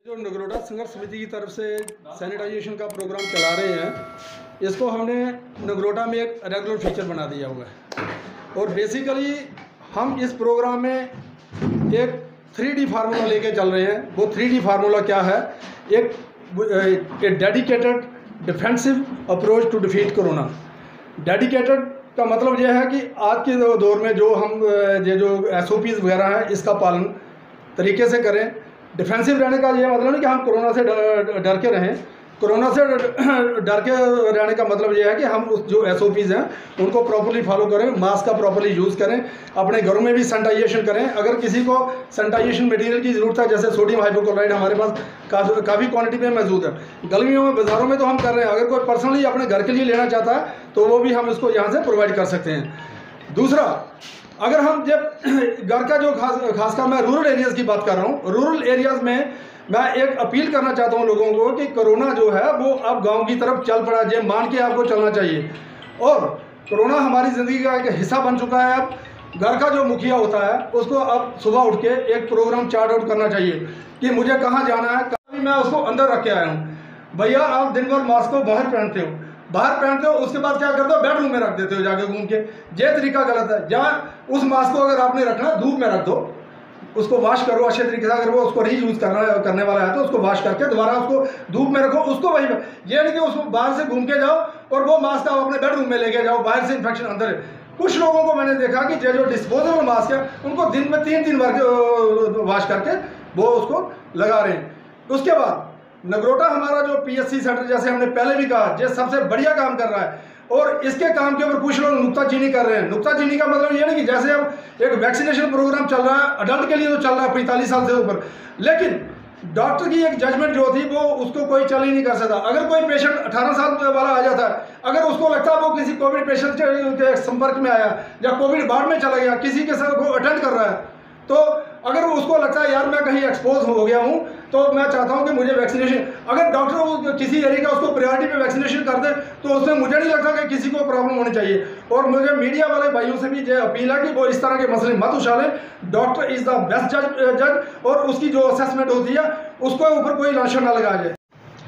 जो नगरोटा संघर्ष समिति की तरफ से सैनिटाइजेशन का प्रोग्राम चला रहे हैं, इसको हमने नगरोटा में एक रेगुलर फीचर बना दिया हुआ है। और बेसिकली हम इस प्रोग्राम में एक 3D फार्मूला लेके चल रहे हैं। वो 3D फार्मूला क्या है? एक dedicated defensive approach to defeat corona. Dedicated का मतलब यह है कि आज के दौर में जो हम ये जो SOPs वगैरह हैं, इसका पालन तरीके से करें। डिफेंसिव रहने का ये मतलब नहीं कि हम कोरोना से डर के रहें। कोरोना से डर के रहने का मतलब ये है कि हम उस जो SOPs हैं उनको प्रॉपर्ली फॉलो करें, मास्क का प्रॉपर्ली यूज़ करें, अपने घरों में भी सैनिटाइजेशन करें। अगर किसी को सैनिटाइजेशन मटेरियल की ज़रूरत है, जैसे सोडियम हाइपोक्लोराइड हमारे पास काफ़ी क्वांटिटी में मौजूद है। गर्मियों में बाज़ारों में तो हम कर रहे हैं, अगर कोई पर्सनली अपने घर के लिए लेना चाहता है तो वो भी हम इसको यहाँ से प्रोवाइड कर सकते हैं। दूसरा, अगर हम जब घर का जो खासकर मैं रूरल एरियाज़ की बात कर रहा हूँ, रूरल एरियाज़ में मैं एक अपील करना चाहता हूँ लोगों को कि कोरोना जो है वो अब गांव की तरफ चल पड़ा, ये मान के आपको चलना चाहिए। और कोरोना हमारी ज़िंदगी का एक हिस्सा बन चुका है। अब घर का जो मुखिया होता है उसको अब सुबह उठ के एक प्रोग्राम चार्ट आउट करना चाहिए कि मुझे कहाँ जाना है। कभी मैं उसको अंदर रख के आया हूँ, भैया आप दिन भर मास्क को बाहर पहनते हो, उसके बाद क्या करते हो, बेडरूम में रख देते हो जाके घूम के। ये तरीका गलत है। जहाँ उस मास्क को अगर आपने रखना धूप में रख दो, उसको वॉश करो अच्छे तरीके से। अगर वो उसको रीयूज करने वाला है तो उसको वॉश करके दोबारा उसको धूप में रखो, उसको वहीं पर। ये नहीं कि उसको बाहर से घूम के जाओ और वो मास्क आप अपने बेडरूम में लेके जाओ, बाहर से इन्फेक्शन अंदर है। कुछ लोगों को मैंने देखा कि जो डिस्पोजेबल मास्क है उनको दिन में 3 बार वॉश करके वो उसको लगा रहे हैं। उसके बाद नगरोटा हमारा जो PSC सेंटर, जैसे हमने पहले भी कहा, ये सबसे बढ़िया काम कर रहा है। और इसके काम के ऊपर कुछ लोग नुक्ताचीनी कर रहे हैं। नुक्ताचीनी का मतलब ये नहीं कि जैसे अब एक वैक्सीनेशन प्रोग्राम चल रहा है, अडल्ट के लिए तो चल रहा है 45 साल से ऊपर, लेकिन डॉक्टर की एक जजमेंट जो थी वो उसको कोई चल ही नहीं कर सकता। अगर कोई पेशेंट 18 साल वाला आ जाता है, अगर उसको लगता है वो किसी कोविड पेशेंट के संपर्क में आया या कोविड वार्ड में चला गया, किसी के साथ वो अटेंड कर रहा है, तो अगर उसको लगता है यार मैं कहीं एक्सपोज हो गया हूं तो मैं चाहता हूं कि मुझे वैक्सीनेशन, अगर डॉक्टर किसी एरिया का उसको प्रायोरिटी पे वैक्सीनेशन कर दे तो उसमें मुझे नहीं लगता कि किसी को प्रॉब्लम होनी चाहिए। और मुझे मीडिया वाले भाइयों से भी ये अपील है कि वो इस तरह के मसले मत उछालें। डॉक्टर इज द बेस्ट जज और उसकी जो असेसमेंट होती है उसको ऊपर कोई लांछन ना लगाया जाए।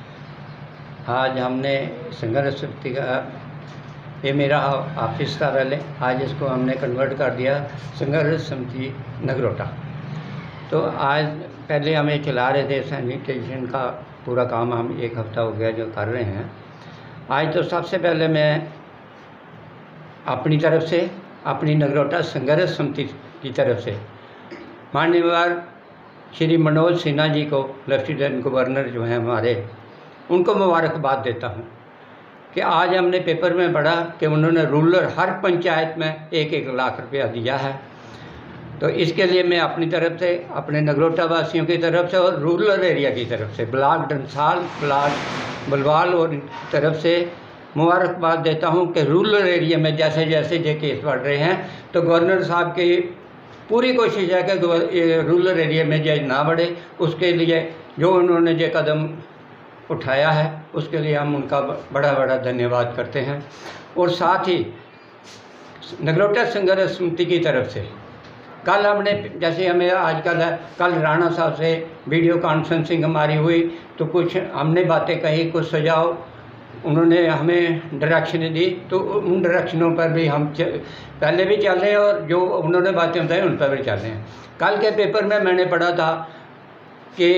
आज हमने संघर्ष समिति का, ये मेरा ऑफिस था पहले, आज इसको हमने कन्वर्ट कर दिया संघर्ष समिति नगरोटा। तो आज पहले हमें चला रहे थे सैनिटाइजेशन का पूरा काम, हम 1 हफ्ता हो गया जो कर रहे हैं। आज तो सबसे पहले मैं अपनी तरफ से, अपनी नगरोटा संघर्ष समिति की तरफ से माननीय श्री मनोज सिन्हा जी को, लेफ्टिनेंट गवर्नर जो हैं हमारे, उनको मुबारकबाद देता हूँ कि आज हमने पेपर में पढ़ा कि उन्होंने रूरल हर पंचायत में 1-1 लाख रुपया दिया है। तो इसके लिए मैं अपनी तरफ से, अपने नगरोटा वासियों की तरफ से और रूरल एरिया की तरफ से, ब्लॉक डंसाल, ब्लॉक बलवाल और तरफ से मुबारकबाद देता हूं कि रूरल एरिया में जैसे जैसे ये केस बढ़ रहे हैं तो गवर्नर साहब की पूरी कोशिश है कि रूरल एरिया में ये ना बढ़े। उसके लिए जो उन्होंने ये कदम उठाया है उसके लिए हम उनका बड़ा बड़ा धन्यवाद करते हैं। और साथ ही नगरोटा संघर्ष समिति की तरफ से कल हमने, जैसे हमें आजकल कल राणा साहब से वीडियो कॉन्फ्रेंसिंग हमारी हुई तो कुछ हमने बातें कही, कुछ सुझाव उन्होंने हमें डायरेक्शन दी, तो उन डायरेक्शनों पर भी हम पहले भी चल रहे हैं और जो उन्होंने बातें बताई उन पर भी चल रहे हैं। कल के पेपर में मैंने पढ़ा था कि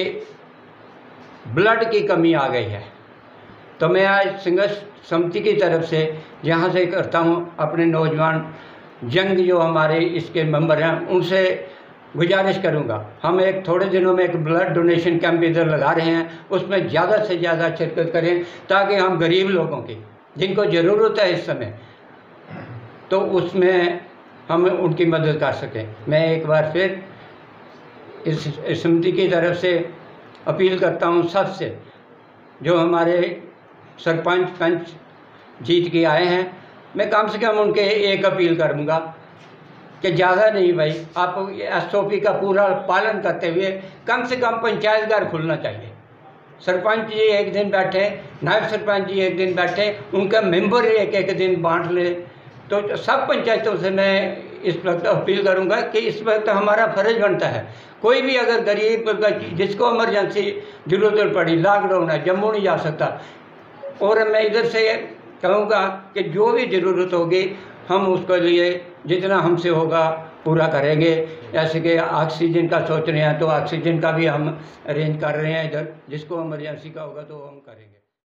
ब्लड की कमी आ गई है, तो मैं आज संघर्ष समिति की तरफ से यहाँ से करता हूँ अपने नौजवान जंग जो हमारे इसके मेंबर हैं उनसे गुजारिश करूँगा, हम एक थोड़े दिनों में एक ब्लड डोनेशन कैंप इधर लगा रहे हैं, उसमें ज़्यादा से ज़्यादा शिरकत करें ताकि हम गरीब लोगों की जिनको ज़रूरत है इस समय, तो उसमें हम उनकी मदद कर सकें। मैं एक बार फिर इस समिति की तरफ से अपील करता हूँ सबसे, जो हमारे सरपंच पंच जीत के आए हैं, मैं कम से कम उनके एक अपील करूँगा कि ज़्यादा नहीं भाई, आप SOP का पूरा पालन करते हुए कम से कम पंचायत घर खुलना चाहिए। सरपंच जी एक दिन बैठे, नायब सरपंच जी एक दिन बैठे, उनका मेंबर एक दिन बांट ले, तो सब पंचायतों से मैं इस वक्त अपील करूंगा कि इस वक्त हमारा फ़र्ज बनता है, कोई भी अगर गरीब जिसको इमरजेंसी ज़रूरत पड़ी, लॉकडाउन है, जम्मू नहीं जा सकता, और मैं इधर से कहूँगा कि जो भी ज़रूरत होगी हम उसके लिए जितना हमसे होगा पूरा करेंगे। जैसे कि ऑक्सीजन का सोच रहे हैं तो ऑक्सीजन का भी हम अरेंज कर रहे हैं इधर, जिसको इमरजेंसी का होगा तो हम करेंगे।